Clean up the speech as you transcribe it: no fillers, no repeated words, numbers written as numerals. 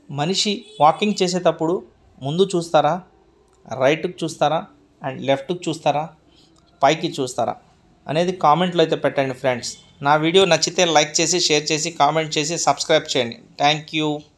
మనిషి వాకింగ్ చేసేటప్పుడు ముందు చూస్తారా, రైట్కి చూస్తారా అండ్ లెఫ్ట్కి చూస్తారా, పైకి చూస్తారా అనేది కామెంట్లో అయితే పెట్టండి ఫ్రెండ్స్. నా వీడియో నచ్చితే లైక్ చేసి, షేర్ చేసి, కామెంట్ చేసి, సబ్స్క్రైబ్ చేయండి. Thank you.